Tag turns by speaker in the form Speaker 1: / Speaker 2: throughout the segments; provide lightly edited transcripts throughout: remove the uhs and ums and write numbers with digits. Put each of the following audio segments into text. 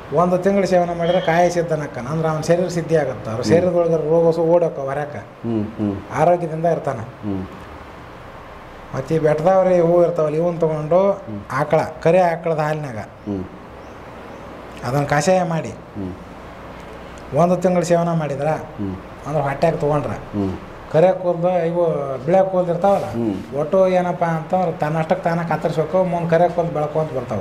Speaker 1: ಒಂದು ತಿಂಗಳು ಸೇವನೆ ಮಾಡಿದ್ರೆ ಕಾಯ ಸಿದ್ಧನಕ್ಕನ ಅಂದ್ರೆ ಅವನ ಶರೀರ ಸಿದ್ಧಿ ಆಗುತ್ತೆ. ಅವ್ರ ಶರೀರದೊಳಗೆ ರೋಗಸು ಓಡೋಕ ಹೊರಕ್ಕೆ ಆರೋಗ್ಯದಿಂದ ಇರ್ತಾನೆ. ಮತ್ತು ಈ ಬೆಟ್ಟದವ್ರಿ ಹೂವು ಇರ್ತಾವಲ್ಲ ಇವನ್ನ ತೊಗೊಂಡು ಆಕಳ ಕರೆ ಆಕಳದ ಹಾಲಿನಾಗ ಅದನ್ನು ಕಷಾಯ ಮಾಡಿ ಒಂದು ತಿಂಗಳು ಸೇವನೆ ಮಾಡಿದ್ರೆ ಅಂದ್ರೆ ಹೊಟ್ಯಾಗ ತೊಗೊಂಡ್ರೆ ಕರೆ ಕೂಲ್ದು ಇವು ಬಿಳೆ ಕೂಲ್ದು ಇರ್ತಾವಲ್ಲ ಒಟ್ಟು ಏನಪ್ಪ ಅಂತಂದ್ರೆ ತನ್ನಷ್ಟಕ್ಕೆ ತಾನೇ ಕತ್ತರಿಸ್ಬೇಕು. ಮುಂದೆ ಕರೆ ಕೂಲ್ದು ಬೆಳ್ಕೊಂತ ಬರ್ತಾವೆ.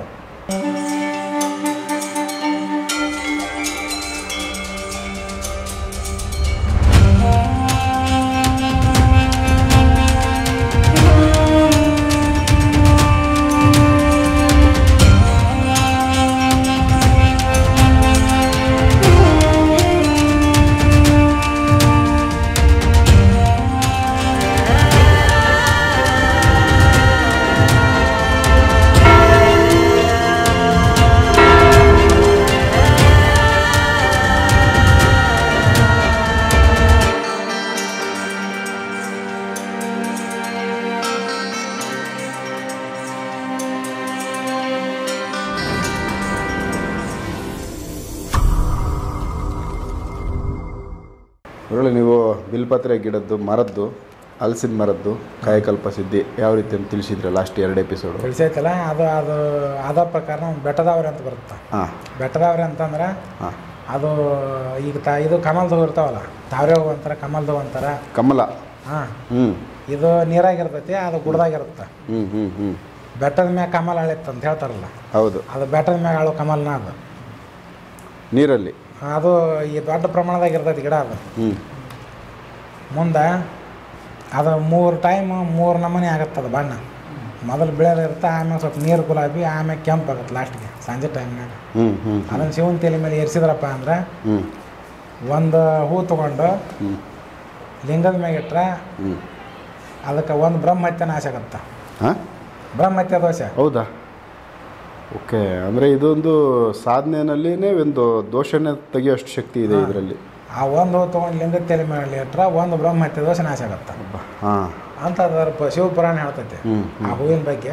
Speaker 2: ಅದರಲ್ಲಿ ನೀವು ಬಿಲ್ಪತ್ರೆ ಗಿಡದ್ದು ಮರದ್ದು ಹಲಸಿನ ಮರದ್ದು ಕಾಯಕಲ್ಪ ಸಿದ್ಧಿ ಯಾವ ರೀತಿ ಅಂತ ತಿಳಿಸಿದ್ರೆ ಲಾಸ್ಟ್ 2 ಎಪಿಸೋಡು
Speaker 1: ತಿಳಿಸೈತಲ್ಲ. ಅದು ಅದ ಪ್ರಕಾರ ಬೆಟ್ಟದವ್ರೆ ಅಂತ ಬರುತ್ತೆ. ಬೆಟ್ಟದವ್ರೆ ಅಂತಂದ್ರೆ ಅದು ಈಗ ಇದು ಕಮಲ್ದವು ಇರ್ತಾವಲ್ಲ, ತಾವ್ರೆ ಹೂವು ಅಂತಾರೆ, ಕಮಲ್ದವು ಅಂತಾರೆ.
Speaker 2: ಕಮಲ.
Speaker 1: ಇದು ನೀರಾಗಿರ್ತೈತಿ, ಅದು ಗುಡ್ದಾಗಿರುತ್ತೆ. ಬೆಟ್ಟದ ಮ್ಯಾಗ ಕಮಲ್ ಅಳಿತ್ತು ಅಂತ ಹೇಳ್ತಾರಲ್ಲ,
Speaker 2: ಹೌದು,
Speaker 1: ಅದು ಬೆಟ್ಟದ ಮ್ಯಾಗ ಆಳೋ ಕಮಲ್ನ ಅದು
Speaker 2: ನೀರಲ್ಲಿ.
Speaker 1: ಅದು ಈ ದೊಡ್ಡ ಪ್ರಮಾಣದಾಗ ಇರ್ತೈತಿ ಗಿಡ. ಅದು ಮುಂದೆ ಅದು 3 ಟೈಮ್ 3 ನಮೂನೆ ಆಗುತ್ತೆ. ಅದು ಬಣ್ಣ ಮೊದಲು ಬಿಳೆದ ಇರುತ್ತೆ, ಆಮೇಲೆ ಸ್ವಲ್ಪ ನೀರು ಗುಲಾಬಿ, ಆಮೇಲೆ ಕೆಂಪು ಆಗುತ್ತೆ ಲಾಸ್ಟ್ಗೆ ಸಂಜೆ ಟೈಮ್ನಾಗ. ಅದನ್ನು ಶಿವನ ತಲೆ ಮೇಲೆ ಎರಿಸಿದ್ರಪ್ಪ ಅಂದ್ರೆ ಒಂದು ಹೂ ತೊಗೊಂಡು ಲಿಂಗದ ಮ್ಯಾಗ ಇಟ್ರೆ ಅದಕ್ಕೆ ಒಂದು ಬ್ರಹ್ಮಹತ್ಯೆ ನಾಶ ಆಗುತ್ತೆ. ಬ್ರಹ್ಮಹತ್ಯೆ ದೋಷ.
Speaker 2: ಹೌದಾ? ಓಕೆ. ಅಂದರೆ ಇದೊಂದು ಸಾಧನೆಯಲ್ಲಿನೇ ಒಂದು ದೋಷನೇ ತೆಗಿಯೋಷ್ಟು ಶಕ್ತಿ ಇದೆ ಇದರಲ್ಲಿ.
Speaker 1: ಆ ಒಂದು ಹೂ ತೊಗೊಂಡು ಲಿಂಗದ ತಲೆ ಮೇಲೆ ಇಟ್ರೆ ಒಂದು ಬ್ರಹ್ಮಹತ್ಯೆ ದೋಷ ನಾಶ ಆಗುತ್ತೆ ಅಂತ ಅದರ ಶಿವಪುರಾಣ ಹೇಳ್ತೈತೆ ಆ ಹೂವಿನ ಬಗ್ಗೆ.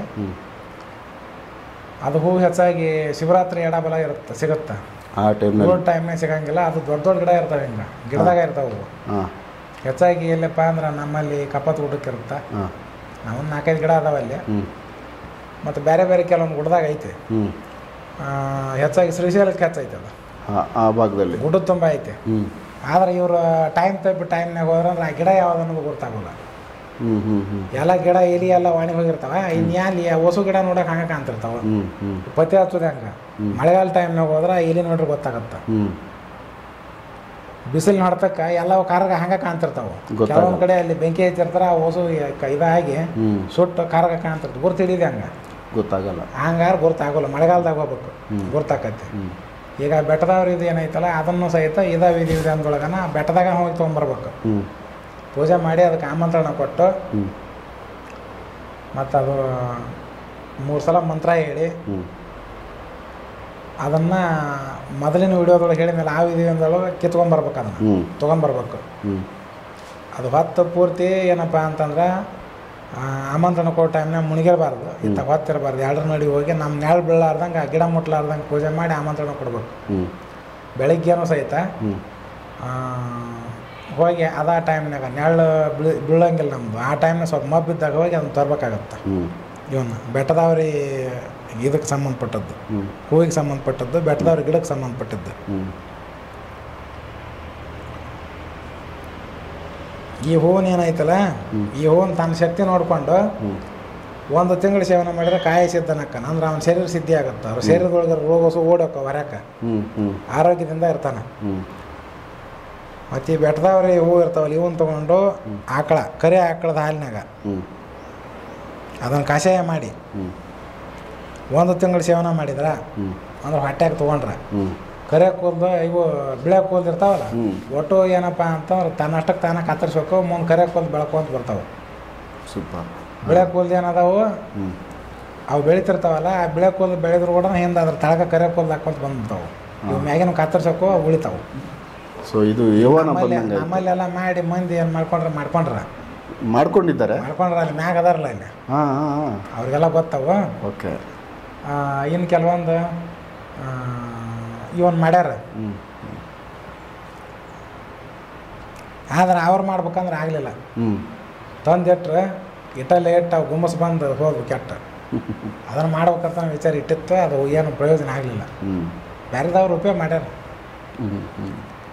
Speaker 1: ಅದು ಹೂ ಹೆಚ್ಚಾಗಿ ಶಿವರಾತ್ರಿ ಎಡಬಲ ಇರುತ್ತೆ, ಸಿಗುತ್ತೆ.
Speaker 2: ಆ
Speaker 1: ಟೈಮ್ನಾಗ ಸಿಗಂಗಿಲ್ಲ. ಅದು ದೊಡ್ಡ ದೊಡ್ಡ ಗಿಡ ಇರ್ತಾವೆ, ಹಿಂಗೆ ಗಿಡದಾಗ ಇರ್ತಾವೆ ಹೂವು. ಹೆಚ್ಚಾಗಿ ಎಲ್ಲಪ್ಪ ಅಂದ್ರೆ ನಮ್ಮಲ್ಲಿ ಕಪ್ಪತ್ತು ಊಟಕ್ಕೆ ಇರುತ್ತೆ. ನಾವೊಂದು 4-5 ಗಿಡ ಅದಾವಲ್ಲಿ. ಮತ್ತು ಬೇರೆ ಬೇರೆ ಕೆಲವೊಂದು ಗುಡ್ದಾಗ ಐತೆ. ಹೆಚ್ಚಾಗಿ ಶ್ರೀಶೈಲಕ್ಕೆ ಹೆಚ್ಚೈತೆ ಅದು
Speaker 2: ಆ ಭಾಗದಲ್ಲಿ,
Speaker 1: ಗುಡ್ಡ ತುಂಬ ಐತೆ. ಆದ್ರೆ ಇವರು ಟೈಮ್ ತಪ್ಪಿ ಟೈಮ್ನಾಗ ಹೋದ್ರೆ ಅಂದ್ರೆ ಆ ಗಿಡ ಯಾವ್ದು ಅನ್ನೋದು ಗೊತ್ತಾಗೋಲ್ಲ. ಎಲ್ಲ ಗಿಡ ಎಲಿ ಎಲ್ಲ ಒಣಗಿ ಹೋಗಿರ್ತಾವ. ಇನ್ಯಾಲಿ ಹೊಸು ಗಿಡ ನೋಡಕ್ಕೆ ಹಂಗೆ ಕಾಣ್ತಿರ್ತಾವ. ಪತ್ತೆ ಹಚ್ಚೋದು ಹಂಗೆ. ಮಳೆಗಾಲ ಟೈಮ್ನಾಗ ಹೋದ್ರೆ ಎಲಿ ನೋಡ್ರಿ ಗೊತ್ತಾಗತ್ತೆ. ಬಿಸಿಲು ನೋಡ್ತಕ್ಕ ಎಲ್ಲವೂ ಕಾರ್ಗ ಹಂಗೆ ಕಾಣ್ತಿರ್ತಾವೆ. ಕೆಲವೊಂದು ಕಡೆ ಅಲ್ಲಿ ಬೆಂಕಿ ಹಚ್ಚಿರ್ತಾರ, ಹೊಸು ಇದಾಗಿ ಸುಟ್ಟು ಕಾರ್ಗ ಕಾಣ್ತಿರ್ತಾವೆ. ಗುರ್ತು ಹಿಡಿದೆ ಹಂಗೆ
Speaker 2: ಗೊತ್ತಾಗಲ್ಲ.
Speaker 1: ಹಂಗಾರೆ ಗುರ್ತಾಗೋಲ್ಲ. ಮಳೆಗಾಲದಾಗ ಹೋಗ್ಬೇಕು, ಗುರ್ತಾಕತ್ತೆ. ಈಗ ಬೆಟ್ಟದವ್ರು ಇದು ಏನೈತಲ್ಲ ಅದನ್ನು ಸಹಿತ ವಿಧಿ ಅಂದೊಳಗನ ಬೆಟ್ಟದಾಗ ಹೋಗಿ ತೊಗೊಂಬರ್ಬೇಕು. ಪೂಜೆ ಮಾಡಿ ಅದಕ್ಕೆ ಆಮಂತ್ರಣ ಕೊಟ್ಟು ಮತ್ತು ಅದು 3 ಸಲ ಮಂತ್ರ ಹೇಳಿ ಅದನ್ನು ಮೊದಲಿನ ವಿಡಿಯೋದೊಳಗೆ ಹೇಳಿದ್ಮೇಲೆ ಆ ವಿಧಿ ಅಂದೊಳಗೆ ಕಿತ್ಕೊಂಬರ್ಬೇಕು. ಅದನ್ನು ತೊಗೊಂಬರ್ಬೇಕು. ಅದು ಹೊತ್ತು ಪೂರ್ತಿ ಏನಪ್ಪ ಅಂತಂದ್ರೆ ಆಮಂತ್ರಣ ಕೊಡೋ ಟೈಮ್ನಾಗ ಮುಣಿಗಿರಬಾರ್ದು, ಇಂಥ ಹೊತ್ತಿರಬಾರ್ದು. 2 ನಡಿ ಹೋಗಿ ನಮ್ಮ ನೆರಳು ಬೀಳಾರ್ದಂಗೆ ಗಿಡ ಮುಟ್ಲಾರ್ದಂಗೆ ಪೂಜೆ ಮಾಡಿ ಆಮಂತ್ರಣ ಕೊಡ್ಬೇಕು. ಬೆಳಿಗ್ಗೆನೂ ಸಹಿತ ಹೋಗಿ ಅದ ಟೈಮ್ನಾಗ ನೆರಳು ಬೀಳಂಗಿಲ್ಲ ನಮ್ಮದು. ಆ ಟೈಮ್ನಾಗ ಸ್ವಲ್ಪ ಮಬ್ಬಿದ್ದಾಗ ಹೋಗಿ ಅದನ್ನು ತರಬೇಕಾಗತ್ತೆ. ಇವನ್ನ ಬೆಟ್ಟದವ್ರಿ ಇದಕ್ಕೆ ಸಂಬಂಧಪಟ್ಟದ್ದು, ಹೂವಿಗೆ ಸಂಬಂಧಪಟ್ಟದ್ದು, ಬೆಟ್ಟದವ್ರ ಗಿಡಕ್ಕೆ ಸಂಬಂಧಪಟ್ಟದ್ದು. ಈ ಹೂವಿನ ಏನೈತಲ್ಲ, ಈ ಹೂವಿನ ತನ್ನ ಶಕ್ತಿ ನೋಡಿಕೊಂಡು 1 ತಿಂಗಳು ಸೇವನೆ ಮಾಡಿದ್ರೆ ಕಾಯ ಸಿದ್ಧನಕ್ಕನ ಅಂದ್ರೆ ಅವನ ಶರೀರ ಸಿದ್ಧಿ ಆಗುತ್ತೆ. ಅವ್ರ ಶರೀರದೊಳಗೆ ರೋಗಸು ಓಡೋಕ ಹೊರಕ್ಕೆ ಆರೋಗ್ಯದಿಂದ ಇರ್ತಾನೆ. ಮತ್ತು ಈ ಬೆಟ್ಟದವ್ರಿ ಹೂವು ಇರ್ತಾವಲ್ಲ ಇವನ್ನ ತೊಗೊಂಡು ಕರೆ ಆಕಳದ ಹಾಲಿನಾಗ ಅದನ್ನು ಕಷಾಯ ಮಾಡಿ 1 ತಿಂಗಳು ಸೇವನೆ ಮಾಡಿದ್ರೆ ಅಂದ್ರೆ ಹೊಟ್ಯಾಗ ತೊಗೊಂಡ್ರೆ ಕರೆ ಕೂಲ್ದು ಇವು ಬಿಳೆ ಕೂಲ್ದು ಇರ್ತಾವಲ್ಲ ಒಟ್ಟು ಏನಪ್ಪ ಅಂತಂದ್ರೆ ತನ್ನಷ್ಟಕ್ಕೆ ತಾನೇ ಕತ್ತರಿಸ್ಬೇಕು. ಮುಂದೆ ಕರೆ ಕೂಲ್ದು ಬೆಳ್ಕೊಂತ ಬರ್ತಾವೆ.
Speaker 2: ಸೂಪರ್.
Speaker 1: ಬಿಳೆ ಕೂಲ್ದು ಏನದಾವು ಅವು ಬೆಳಿತಿರ್ತಾವಲ್ಲ, ಆ ಬಿಳೆ ಕೂಲ್ದು ಬೆಳೆದ್ರು ಕೂಡ ಹಿಂದೆ ಅದ್ರ ತಳಕ ಕರೆ ಕೂಲ್ದು ಹಾಕೊಂತ ಬಂದ್ಬಿಡ್ತಾವೆ. ಇವು ಮ್ಯಾಗಿನ ಕತ್ತರಿಸೋಕು ಅವು ಉಳಿತಾವೆ.
Speaker 2: ಸೊ ಇದು
Speaker 1: ನಮ್ಮಲ್ಲೆಲ್ಲ ಮಾಡಿ ಮಂದಿ ಏನು
Speaker 2: ಮಾಡ್ಕೊಂಡಿದ್ದಾರೆ
Speaker 1: ಅಲ್ಲಿ ಮ್ಯಾಗ ಅದಾರಲ್ಲ ಇಲ್ಲಿ ಅವ್ರಿಗೆಲ್ಲ ಗೊತ್ತಾವು.
Speaker 2: ಓಕೆ.
Speaker 1: ಇನ್ನು ಕೆಲವೊಂದು ಇವನ್ ಮಾಡ್ಯಾರ.
Speaker 2: ಹ್ಞೂ
Speaker 1: ಆದ್ರೆ ಅವ್ರು ಮಾಡ್ಬೇಕಂದ್ರೆ ಆಗಲಿಲ್ಲ.
Speaker 2: ಹ್ಞೂ
Speaker 1: ತಂದಿಟ್ರೆ ಇಟ್ಟಲ್ಲಿ ಇಟ್ಟು ಅವು ಗುಮ್ಮಸ್ ಬಂದು ಹೋದ್ವು ಕೆಟ್ಟ. ಅದನ್ನು ಮಾಡ್ಬೇಕಂತ ವಿಚಾರ ಇಟ್ಟಿತ್ತು, ಅದು ಏನು ಪ್ರಯೋಜನ ಆಗಲಿಲ್ಲ.
Speaker 2: ಹ್ಞೂ
Speaker 1: ಬೇರೆದವ್ರು ಉಪಯೋಗ ಮಾಡ್ಯಾರ.
Speaker 2: ಹ್ಞೂ ಹ್ಞೂ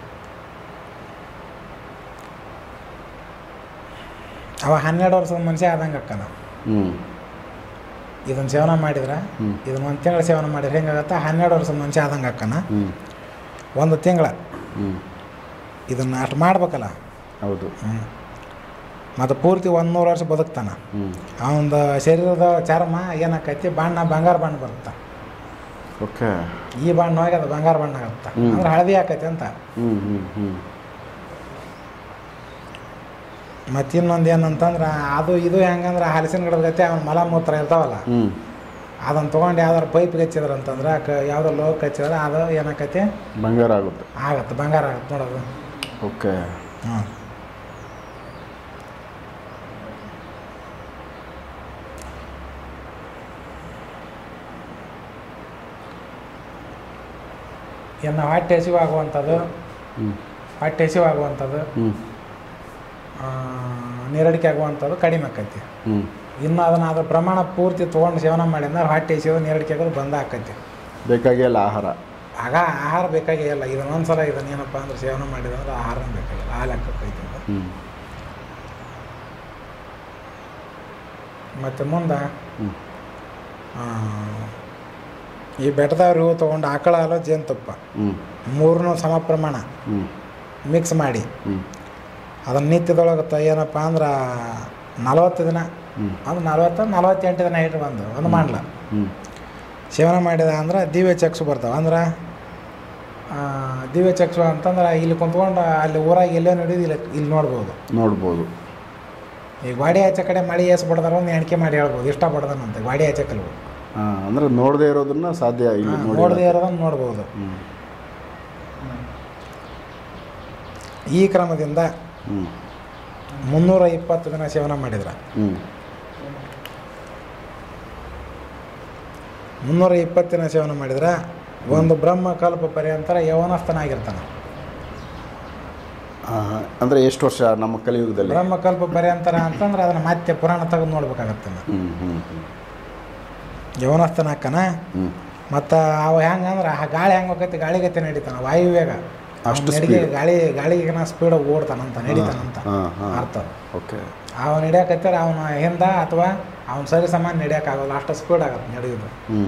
Speaker 1: ಅವ 12 ವರ್ಷದ ಮನುಷ್ಯ ಆದಂಗೆ ಅಕ್ಕನ.
Speaker 2: ಹ್ಞೂ
Speaker 1: ಇದನ್ನು ಸೇವನೆ ಮಾಡಿದ್ರೆ
Speaker 2: ಹ್ಞೂ
Speaker 1: ಇದನ್ನು 1 ತಿಂಗಳು ಸೇವನೆ ಮಾಡಿದ್ರೆ ಹೆಂಗಾಗತ್ತೆ, 12 ವರ್ಷದ ಮನುಷ್ಯ ಆದಂಗೆ ಅಕ್ಕನ.
Speaker 2: ಹ್ಞೂ
Speaker 1: 1 ತಿಂಗಳ
Speaker 2: ಹ್ಞೂ
Speaker 1: ಇದನ್ನು ಅಷ್ಟು ಮಾಡ್ಬೇಕಲ್ಲ.
Speaker 2: ಹೌದು.
Speaker 1: ಮತ್ತು ಪೂರ್ತಿ 100 ವರ್ಷ ಬದುಕ್ತಾನೆ.
Speaker 2: ಹ್ಞೂ
Speaker 1: ಅವನದು ಶರೀರದ ಚರ್ಮ ಏನಾಕೈತಿ, ಬಣ್ಣ ಬಂಗಾರ ಬಣ್ಣ ಬರುತ್ತೆ.
Speaker 2: ಓಕೆ.
Speaker 1: ಈ ಬಣ್ಣ ಹೋಗಿ ಅದು ಬಂಗಾರ ಬಣ್ಣ ಆಗುತ್ತೆ. ಅಂದ್ರೆ ಹಳದಿ ಆಕೈತಿ ಅಂತ.
Speaker 2: ಹ್ಞೂ ಹ್ಞೂ ಹ್ಞೂ
Speaker 1: ಮತ್ತು ಇನ್ನೊಂದು ಏನಂತಂದ್ರೆ ಅದು ಇದು ಹೆಂಗಂದ್ರೆ ಹಲಸಿನ ಗಿಡದ ಗತಿ ಅವನ ಮಲ ಮೂತ್ರ ಇರ್ತಾವಲ್ಲ,
Speaker 2: ಹ್ಞೂ
Speaker 1: ಅದನ್ನು ತೊಗೊಂಡು ಯಾವ್ದಾರು ಪೈಪ್ಗೆ ಹಚ್ಚಿದ್ರು ಅಂತಂದ್ರೆ ಯಾವುದೋ ಲೋಕ್ ಹಚ್ಚಿದ್ರೆ ಅದು ಏನಾಕೈತಿ,
Speaker 2: ಬಂಗಾರ ಆಗುತ್ತೆ.
Speaker 1: ಆಗತ್ತೆ, ಬಂಗಾರ ಆಗತ್ತೆ ನೋಡೋದು.
Speaker 2: ಓಕೆ.
Speaker 1: ಹ್ಞೂ ಇನ್ನು ಹೊಟ್ಟೆ ಹಸಿವಾಗುವಂಥದ್ದು,
Speaker 2: ಹ್ಞೂ
Speaker 1: ಹೊಟ್ಟೆ ಹಸಿವಾಗುವಂಥದ್ದು,
Speaker 2: ಹ್ಞೂ
Speaker 1: ನೀರಡಿಕೆ ಆಗುವಂಥದ್ದು ಕಡಿಮೆ ಆಕೈತಿ.
Speaker 2: ಹ್ಞೂ
Speaker 1: ಇನ್ನು ಅದನ್ನು ಅದ್ರ ಪ್ರಮಾಣ ಪೂರ್ತಿ ತೊಗೊಂಡು ಸೇವನೆ ಮಾಡಿದ್ರೆ ಹೊಟ್ಟೆ ಹಸಿವು ನೀರಡಿಕೆ ಆಗೋದು ಬಂದ ಆಕೈತಿ.
Speaker 2: ಬೇಕಾಗಿಲ್ಲ ಆಹಾರ.
Speaker 1: ಆಗ ಆಹಾರ ಬೇಕಾಗೇ ಇಲ್ಲ. ಇದನ್ನೊಂದು ಸಲ ಇದನ್ನೇನಪ್ಪ ಅಂದ್ರೆ ಸೇವನೆ ಮಾಡಿದಂದ್ರೆ ಆಹಾರನೂ ಬೇಕಾಗಿಲ್ಲ, ಹಾಲು ಹಾಕೈತಿ.
Speaker 2: ಹ್ಞೂ
Speaker 1: ಮತ್ತು ಮುಂದೆ
Speaker 2: ಹ್ಞೂ
Speaker 1: ಈ ಬೆಟ್ಟದವ್ರು ತೊಗೊಂಡು ಆಕಳ ಹಾಲು ಜೇನುತುಪ್ಪ
Speaker 2: ಹ್ಞೂ
Speaker 1: 3 ಸಮ ಪ್ರಮಾಣ
Speaker 2: ಹ್ಞೂ
Speaker 1: ಮಿಕ್ಸ್ ಮಾಡಿ
Speaker 2: ಹ್ಞೂ
Speaker 1: ಅದನ್ನು ನಿತ್ಯದೊಳಗೆ ಏನಪ್ಪ ಅಂದ್ರೆ 40 ದಿನ,
Speaker 2: ಹ್ಞೂ
Speaker 1: ಅಂದ್ರೆ 48 ದಿನ ಇಟ್ಟು ಬಂದು ಒಂದು ಮಾಡ್ಲ
Speaker 2: ಹ್ಞೂ
Speaker 1: ಸೇವನೆ ಮಾಡಿದ ಅಂದ್ರೆ ದಿವ್ಯ ಚಕ್ಷು ಬರ್ತಾವೆ. ಅಂದ್ರೆ ದಿವ್ಯ ಚಕ್ಷು ಅಂತಂದ್ರೆ ಇಲ್ಲಿ ಕುಂತ್ಕೊಂಡು ಅಲ್ಲಿ ಊರಾಗ ಎಲ್ಲೇ ನೋಡಿದ್ದು ಇಲ್ಲಿ ನೋಡ್ಬೋದು. ಈಗ ಗಾಡಿ ಆಚೆ ಕಡೆ ಮಳೆ ಏಸು ಬಿಡ್ದಾರ ಒಂದು ಎಣಿಕೆ ಮಾಡಿ ಹೇಳ್ಬೋದು, ಇಷ್ಟ ಪಡ್ದಾನಂತೆ ಗಾಡಿ ಆಚೆ ಕಲ್ವು.
Speaker 2: ಹಾಂ, ಅಂದರೆ ನೋಡದೇ ಇರೋದನ್ನ ಸಾಧ್ಯ ಇಲ್ಲ,
Speaker 1: ನೋಡದೇ ಇರೋದನ್ನು ನೋಡ್ಬೋದು.
Speaker 2: ಹ್ಞೂ
Speaker 1: ಈ ಕ್ರಮದಿಂದ
Speaker 2: ಹ್ಞೂ
Speaker 1: 320 ದಿನ ಸೇವನೆ ಮಾಡಿದ್ರೆ,
Speaker 2: ಹ್ಞೂ
Speaker 1: 320 ದಿನ ಸೇವನೆ ಮಾಡಿದ್ರೆ ಒಂದು ಬ್ರಹ್ಮಕಲ್ಪ ಪರ್ಯಂತರ ಯೌವನಸ್ಥನಾಗಿರ್ತಾನೆ.
Speaker 2: ಅಂದರೆ ಎಷ್ಟು ವರ್ಷ ನಮ್ಮ ಕಲಿಯುಗದಲ್ಲಿ?
Speaker 1: ಬ್ರಹ್ಮಕಲ್ಪ ಪರ್ಯಂತರ ಅಂತಂದ್ರೆ ಅದನ್ನು ಮತ್ತೆ ಪುರಾಣ ತೆಗೆದು ನೋಡ್ಬೇಕಾಗತ್ತೆ.
Speaker 2: ಹ್ಞೂ ಹ್ಞೂ
Speaker 1: ಯೌವನಸ್ಥನಾಕನ.
Speaker 2: ಹ್ಞೂ
Speaker 1: ಮತ್ತು ಅವ ಹೆಂಗಂದ್ರೆ ಆ ಗಾಳಿ ಹೆಂಗೆ ಹೋಗೈತಿ, ಗಾಳಿಗತ್ತೆ ನಡೀತಾನೆ, ವಾಯುವೇಗ
Speaker 2: ಅಷ್ಟು
Speaker 1: ನಡಿಗೆ ಗಾಳಿಗಿನ ಸ್ಪೀಡ್ ಓಡ್ತಾನಂತ, ನಡೀತಾನಂತ ಅರ್ಥ.
Speaker 2: ಓಕೆ.
Speaker 1: ಅವನು ನಡೆಯಕತ್ತಾರ ಅವನ ಹಿಂದ ಅಥವಾ ಅವ್ನು ಸರಿ ಸಮಾನ ನಡೆಯೋಕ್ಕಾಗಲ್ಲ, ಅಷ್ಟು ಸ್ಪೀಡ್ ಆಗತ್ತೆ ನಡೆಯೋದು.
Speaker 2: ಹ್ಞೂ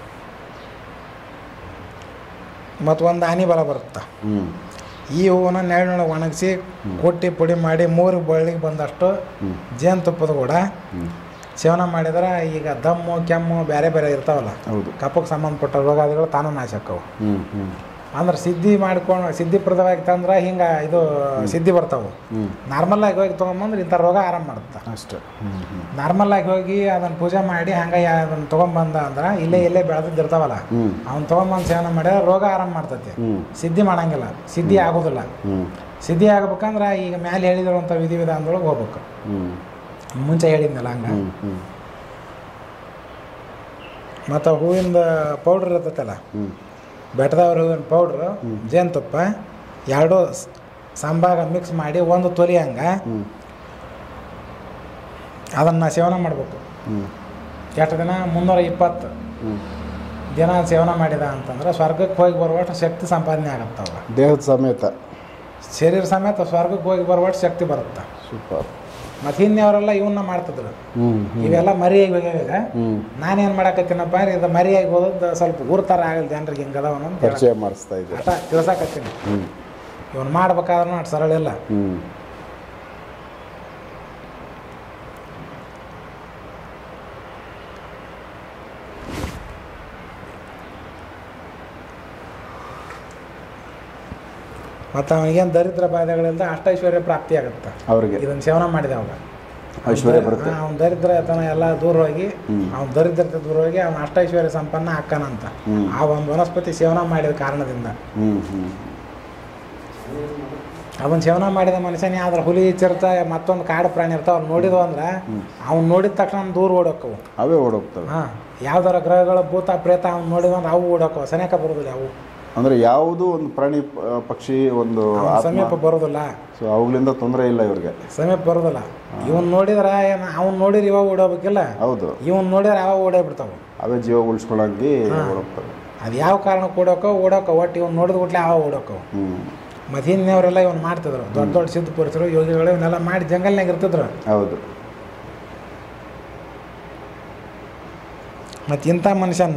Speaker 1: ಮತ್ತು ಒಂದು ಆನೆ ಬಲ ಬರುತ್ತೆ.
Speaker 2: ಹ್ಞೂ
Speaker 1: ಈ ಹೂವನ್ನ ನೆರಳಿನೊಳಗೆ ಒಣಗಿಸಿ ಕೊಟ್ಟಿ ಪುಡಿ ಮಾಡಿ 3 ಬಳ್ಳಿಗೆ ಬಂದಷ್ಟು ಜೇನುತುಪ್ಪದ ಕೂಡ ಸೇವನೆ ಮಾಡಿದ್ರೆ ಈಗ ದಮ್ಮು ಕೆಮ್ಮು ಬೇರೆ ಬೇರೆ ಇರ್ತಾವಲ್ಲ,
Speaker 2: ಹೌದು,
Speaker 1: ಕಪ್ಪಕ್ಕೆ ಸಂಬಂಧಪಟ್ಟ ರೋಗಾದಿಗಳು ತಾನು ನಾಶ ಆಕ್ಕವು. ಅಂದ್ರೆ ಸಿದ್ಧಿಪ್ರದವಾಗಿ ತಂದ್ರೆ ಹಿಂಗೆ ಇದು ಸಿದ್ಧಿ ಬರ್ತಾವೆ. ನಾರ್ಮಲ್ ಆಗಿ ಹೋಗಿ ತೊಗೊಂಬಂದ್ರೆ ಇಂಥ ರೋಗ ಆರಾಮ ಮಾಡುತ್ತೆ
Speaker 2: ಅಷ್ಟೇ.
Speaker 1: ನಾರ್ಮಲ್ ಆಗಿ ಹೋಗಿ ಅದನ್ನು ಪೂಜೆ ಮಾಡಿ ಹಂಗೆ ಅದನ್ನು ತೊಗೊಂಬಂದ ಅಂದ್ರೆ ಇಲ್ಲೇ ಬೆಳೆದಿದ್ದು ಇರ್ತಾವಲ್ಲ, ಅವ್ನು ತೊಗೊಂಬಂದು ಸೇವನೆ ಮಾಡಿದ್ರೆ ರೋಗ ಆರಾಮ ಮಾಡ್ತೈತಿ, ಸಿದ್ಧಿ ಮಾಡಂಗಿಲ್ಲ, ಸಿದ್ಧಿ ಆಗೋದಿಲ್ಲ. ಸಿದ್ಧಿ ಆಗ್ಬೇಕಂದ್ರೆ ಈಗ ಮೇಲೆ ಹೇಳಿದಿರುವಂಥ ವಿಧಿವಿಧಾನದೊಳಗೆ ಹೋಗ್ಬೇಕು. ಮುಂಚೆ ಹೇಳಿದ್ನಲ್ಲ ಹಂಗೆ. ಮತ್ತು ಹೂವಿಂದ ಪೌಡ್ರ್ ಇರ್ತೈತಲ್ಲ, ಬೆಟ್ಟದವ್ರ ಹೂವಿನ ಪೌಡ್ರು, ಜೇನುತುಪ್ಪ 2 ಸಂಭಾಗ ಮಿಕ್ಸ್ ಮಾಡಿ 1 ತೊಲಿ ಹಂಗೆ ಅದನ್ನು ಸೇವನೆ ಮಾಡಬೇಕು. ಎಷ್ಟು ದಿನ? 320 ದಿನ ಸೇವನೆ ಮಾಡಿದ ಅಂತಂದ್ರೆ ಸ್ವರ್ಗಕ್ಕೆ ಹೋಗಿ ಬರುವಷ್ಟು ಶಕ್ತಿ ಸಂಪಾದನೆ ಆಗುತ್ತೆ. ಅವಾಗ
Speaker 2: ದೇಹದ ಸಮೇತ,
Speaker 1: ಶರೀರ ಸಮೇತ ಸ್ವರ್ಗಕ್ಕೆ ಹೋಗಿ ಬರುವಷ್ಟು ಶಕ್ತಿ ಬರುತ್ತೆ.
Speaker 2: ಸೂಪರ್.
Speaker 1: ಮತ್ತು ಹಿಂದೆ ಅವರೆಲ್ಲ ಇವನ್ನ ಮಾಡ್ತಿದ್ರು. ಇವೆಲ್ಲ ಮರಿಯಾಗಿ ಹೋಗ್ಯಾವ. ನಾನೇನು ಮಾಡಕತ್ತೀನಪ್ಪ ಅಂದ್ರೆ ಇದು ಮರಿಯಾಗಿ ಹೋದದ್ದು ಸ್ವಲ್ಪ ಗುರುತರ ಆಗಲ್ಲ ಜನರಿಗೆ, ಹಿಂಗೆ ಅದಾವನ ಅಂತ
Speaker 2: ಪರಿಚಯ ಮಾಡಿಸ್ತಾ ಇದ್ದೆ,
Speaker 1: ಅಷ್ಟ ತಿಳ್ಸಾಕತ್ತೀನಿ. ಇವನು ಮಾಡ್ಬೇಕಾದ್ರೂ ಅಷ್ಟು ಸರಳ ಇಲ್ಲ. ಮತ್ತು ಅವನಿಗೇನು ದರಿದ್ರ ಬಾಧೆಗಳಿಂದ ಅಷ್ಟೈಶ್ವರ್ಯ ಪ್ರಾಪ್ತಿ ಆಗುತ್ತೆ
Speaker 2: ಅವ್ರಿಗೆ,
Speaker 1: ಇದನ್ನು ಸೇವನೆ ಮಾಡಿದೆ. ಅವಾಗ
Speaker 2: ಐಶ್ವರ್ಯ ಬರುತ್ತೆ.
Speaker 1: ಅವ್ನ ದರಿದ್ರತನ ಎಲ್ಲ ದೂರ ಹೋಗಿ, ಅವ್ನ ದರಿದ್ರತೆ ದೂರ ಹೋಗಿ ಅವನ ಅಷ್ಟೈಶ್ವರ್ಯ ಸಂಪನ್ನ ಹಾಕನಂತ ಆ ಒಂದು ವನಸ್ಪತಿ ಸೇವನೆ ಮಾಡಿದ ಕಾರಣದಿಂದ. ಅವನು ಸೇವನೆ ಮಾಡಿದ ಮನುಷ್ಯನೇ ಆದ್ರೆ ಹುಲಿ, ಚಿರತೆ, ಮತ್ತೊಂದು ಕಾಡು ಪ್ರಾಣಿ ಇರ್ತಾವ, ಅವ್ನು ನೋಡಿದ್ವು ಅಂದ್ರೆ ಅವ್ನು ನೋಡಿದ ತಕ್ಷಣ ದೂರ ಓಡೋಕ್ಕವು,
Speaker 2: ಅವೇ ಓಡೋಗ್ತವೆ.
Speaker 1: ಯಾವ್ದಾರ ಗ್ರಹಗಳ ಭೂತ ಪ್ರೇತ ಅವ್ನು ನೋಡಿದಂದ್ರೆ ಅವು ಓಡೋಕ್ಕವು, ಸನೇಕ ಬರೋದಿಲ್ಲ ಅವು.
Speaker 2: ಅಂದರೆ ಯಾವುದೂ ಒಂದು ಪ್ರಾಣಿ ಪಕ್ಷಿ ಒಂದು
Speaker 1: ಸಮೀಪ ಬರೋದಿಲ್ಲ.
Speaker 2: ಸೊ ಅವುಗಳಿಂದ ತೊಂದರೆ ಇಲ್ಲ ಇವ್ರಿಗೆ,
Speaker 1: ಸಮೀಪ ಬರೋದಿಲ್ಲ. ಇವನ್ ನೋಡಿದ್ರೆ ಅವ್ನು ನೋಡಿದ್ರೆ ಇವಾಗ ಓಡೋಬೇಕಿಲ್ಲ,
Speaker 2: ಹೌದು
Speaker 1: ಇವನ್ ನೋಡಿದ್ರೆ ಅವಾಗ ಓಡೋಗ್ಬಿಡ್ತಾವೆ.
Speaker 2: ಅವೇ ಜೀವ ಉಳಿಸ್ಕೊಳ್ಳಂಗೆ ಓಡೋಗ್ತವೆ.
Speaker 1: ಅದು ಯಾವ ಕಾರಣಕ್ಕೆ ಓಡೋಕೋ ಒಟ್ಟು ಇವ್ನು ನೋಡಿದ ಕೂಡಲೇ ಅವಾಗ ಓಡೋಕವು. ಮತ್ತು ಹಿಂದಿನವರೆಲ್ಲ ಇವನು ಮಾಡ್ತಿದ್ರು, ದೊಡ್ಡ ದೊಡ್ಡ ಸಿದ್ಧ ಪುರುಷರು ಯೋಗಿಗಳು ಇವನ್ನೆಲ್ಲ ಮಾಡಿ ಜಂಗಲ್ನಾಗ ಇರ್ತಿದ್ರು.
Speaker 2: ಹೌದು.
Speaker 1: ಮತ್ತು ಇಂಥ ಮನುಷ್ಯನ್ನ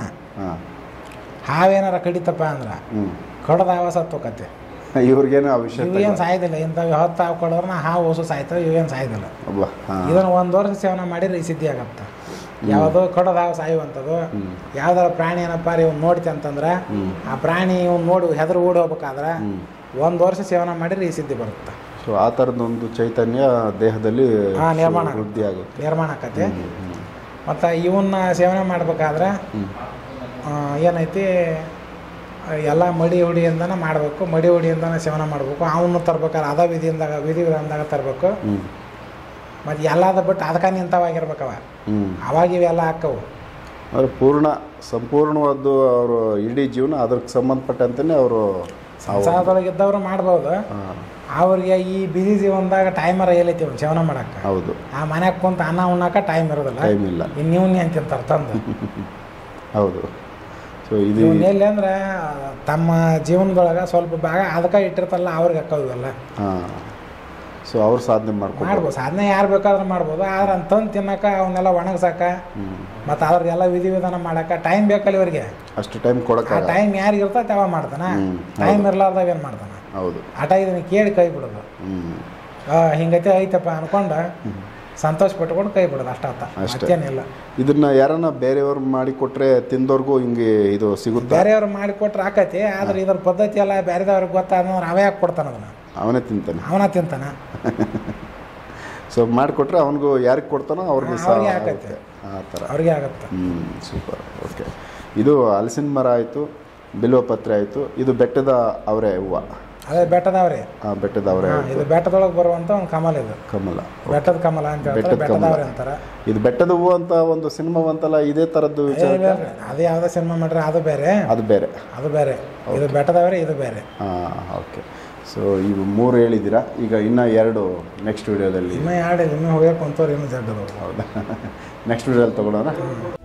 Speaker 1: ಹಾವೇನಾರ ಕಡಿತಪ್ಪ ಅಂದ್ರೆ ಕಡದ ಹಾವ ಸತ್ತೋಕತ್ತೆ.
Speaker 2: ಇವ್ರಿಗೇನು ಆ ವಿಷಯ
Speaker 1: ಇವೇನು ಸಾಯ್ದಿಲ್ಲ. ಇಂಥವು ಹೊತ್ತು ಹಾವು ಕೊಡೋದ್ರೆ ಹಾವು ಹೊಸು ಸಾಯ್ತವೆ, ಇವೇನು ಸಾಯ್ದಿಲ್ಲ. ಇದನ್ನು 1 ವರ್ಷ ಸೇವನೆ ಮಾಡಿದ್ರೆ ಈ ಸಿದ್ಧಿ ಆಗತ್ತೆ. ಯಾವುದೋ ಕಡದ ಹಾವು ಸಾಯುವಂಥದ್ದು, ಯಾವ್ದಾರ ಪ್ರಾಣಿ ಏನಪ್ಪ ಇವ್ನು ನೋಡ್ತಿ ಅಂತಂದ್ರೆ ಆ ಪ್ರಾಣಿ ಇವ್ನು ನೋಡಿ ಹೆದರು ಓಡಿ ಹೋಗ್ಬೇಕಾದ್ರೆ 1 ವರ್ಷ ಸೇವನೆ ಮಾಡಿದ್ರೆ ಈ ಸಿದ್ಧಿ ಬರುತ್ತೆ.
Speaker 2: ಸೊ ಆ ಥರದೊಂದು ಚೈತನ್ಯ ದೇಹದಲ್ಲಿ
Speaker 1: ನಿರ್ಮಾಣ ಆಕತ್ತೆ. ಮತ್ತು ಇವನ್ನ ಸೇವನೆ ಮಾಡ್ಬೇಕಾದ್ರೆ ಏನೈತಿ ಎಲ್ಲ ಮಡಿ ಹುಡಿಯಿಂದನೇ ಮಾಡಬೇಕು, ಮಡಿ ಹುಡಿಯಿಂದನೇ ಸೇವನೆ ಮಾಡಬೇಕು. ಅವನು ತರ್ಬೇಕಾದ್ರೆ ಅದ ವಿಧಿವಿಧಾನದಾಗ ತರಬೇಕು. ಮತ್ತು ಎಲ್ಲದ ಬಿಟ್ಟು ಅದಕ್ಕೆ ನಿಂತವಾಗಿರ್ಬೇಕವ, ಅವಾಗ ಇವೆಲ್ಲ ಹಾಕವು.
Speaker 2: ಅವ್ರು ಸಂಪೂರ್ಣವಾದ್ದು ಅವರು ಇಡೀ ಜೀವನ ಅದಕ್ಕೆ ಸಂಬಂಧಪಟ್ಟಂತೆ ಅವರು
Speaker 1: ಸಂಸಾರದೊಳಗಿದ್ದವರು ಮಾಡ್ಬೋದು. ಅವ್ರಿಗೆ ಈ ಬಿಸಿ ಜೀವನದಾಗ ಟೈಮರ ಏನೈತಿ ಒಂದು ಸೇವನೆ ಮಾಡಕ್ಕೆ.
Speaker 2: ಹೌದು.
Speaker 1: ಆ ಮನ್ಯಾಗ ಕುಂತ ಅನ್ನ ಉಣ್ಣಾಕ ಟೈಮ್ ಇರೋದಿಲ್ಲ.
Speaker 2: ಟೈಮ್ ಇಲ್ಲ.
Speaker 1: ಇನ್ನಿವ್ನೇ ಅಂತ ತಿಂತಾರೆ ತಂದು.
Speaker 2: ಹೌದು. ಸೊ ಇದು
Speaker 1: ಎಲ್ಲಿ ಅಂದ್ರೆ ತಮ್ಮ ಜೀವನದೊಳಗೆ ಸ್ವಲ್ಪ ಭಾಗ ಅದಕ್ಕೆ ಇಟ್ಟಿರ್ತಲ್ಲ ಅವ್ರಿಗೆ ಹಾಕೋದಿಲ್ಲ.
Speaker 2: ಸೊ ಅವ್ರು ಸಾಧನೆ ಮಾಡ್ಬೋದು.
Speaker 1: ಸಾಧನೆ ಯಾರು ಬೇಕಾದ್ರೂ ಮಾಡ್ಬೋದು. ಆದ್ರೆ ಅಂತಂದು ತಿನ್ನಕ ಅವನ್ನೆಲ್ಲ ಒಣಗ್ಸಾಕ ಮತ್ತು ಅದ್ರದ್ದೆಲ್ಲ ವಿಧಿವಿಧಾನ ಮಾಡಕ್ಕೆ ಟೈಮ್ ಬೇಕಲ್ಲ ಇವ್ರಿಗೆ.
Speaker 2: ಅಷ್ಟು ಟೈಮ್ ಕೊಡಕ್ಕೆ
Speaker 1: ಟೈಮ್ ಯಾರಿಗೆ ಇರ್ತೈತೆ ಅವ ಮಾಡ್ತಾನೆ. ಟೈಮ್ ಇರ್ಲಾರ್ದಾಗ ಏನು ಮಾಡ್ತಾನೆ.
Speaker 2: ಹೌದು.
Speaker 1: ಆಟ ಇದನ್ನ ಕೇಳಿ ಕೈ ಬಿಡೋದು. ಹಿಂಗೈತೆ ಐತಪ್ಪ ಅನ್ಕೊಂಡು ಸಂತೋಷ ಪಟ್ಕೊಂಡು ಕೈ ಬಿಡೋದು ಅಷ್ಟೇನಿಲ್ಲ.
Speaker 2: ಇದನ್ನ ಯಾರನ್ನ ಬೇರೆಯವ್ರು ಮಾಡಿ ಕೊಟ್ರೆ ತಿಂದವ್ರಿಗೂ ಹಿಂಗೆ ಇದು ಸಿಗುತ್ತೆ.
Speaker 1: ಬೇರೆಯವ್ರು ಮಾಡಿ ಕೊಟ್ರೆ ಆಕತಿ. ಆದ್ರೆ ಇದ್ರ ಪದ್ಧತಿ ಎಲ್ಲ ಬೇರೆದವ್ರಿಗೆ ಗೊತ್ತಾದ್ರೆ ಅವೇ ಹಾಕಿ ಕೊಡ್ತಾನೆ. ಅದನ್ನ ಅವನ ತಿಂತಾನೆ.
Speaker 2: ಸೊ ಮಾಡಿಕೊಟ್ರೆ ಅವನಿಗೂ ಯಾರಿಗೆ ಕೊಡ್ತಾನೋ ಅವ್ರಿಗೆ
Speaker 1: ಆಗತ್ತೆ.
Speaker 2: ಆ ಥರ
Speaker 1: ಅವ್ರಿಗೆ ಆಗತ್ತೆ.
Speaker 2: ಸೂಪರ್. ಓಕೆ. ಇದು ಹಲಸಿನ ಮರ ಆಯಿತು, ಬಿಲ್ವಪತ್ರೆ ಆಯಿತು. ಇದು ಬೆಟ್ಟದ ಅವರೆ ಹೂವು.
Speaker 1: ಅದೇ ಬೆಟ್ಟದವ್ರೆ.
Speaker 2: ಬೆಟ್ಟದವ್ರೆ.
Speaker 1: ಇದು ಬೆಟ್ಟದೊಳಗೆ ಬರುವಂಥ ಒಂದು ಕಮಲ. ಇದು
Speaker 2: ಕಮಲ,
Speaker 1: ಬೆಟ್ಟದ ಕಮಲ ಅಂತ ಹೇಳ್ತಾರೆ, ಬೆಟ್ಟದವ್ರೆ ಅಂತಾರೆ.
Speaker 2: ಇದು ಬೆಟ್ಟದ ಹೂವು ಅಂತ ಒಂದು ಸಿನಿಮಾ ಬಂತಲ್ಲ, ಇದೇ ಥರದ್ದು
Speaker 1: ಅದು ಯಾವುದೋ ಸಿನಿಮಾ ಮಾಡ್ರೆ ಅದು ಬೇರೆ. ಇದು ಬೆಟ್ಟದವ್ರೆ, ಇದು ಬೇರೆ.
Speaker 2: ಓಕೆ. ಸೊ ಇವು 3 ಹೇಳಿದ್ದೀರಾ. ಈಗ ಇನ್ನೂ 2 ನೆಕ್ಸ್ಟ್ ವಿಡಿಯೋದಲ್ಲಿ.
Speaker 1: ಇನ್ನೂ ಹೋಗಕ್ಕೆ ಅಂತವ್ರು ಇನ್ನೂ ಜಡ್ಡದವ್ರು.
Speaker 2: ಹೌದಾ? ನೆಕ್ಸ್ಟ್ ವಿಡಿಯೋದಲ್ಲಿ ತೊಗೊಳೋಣ.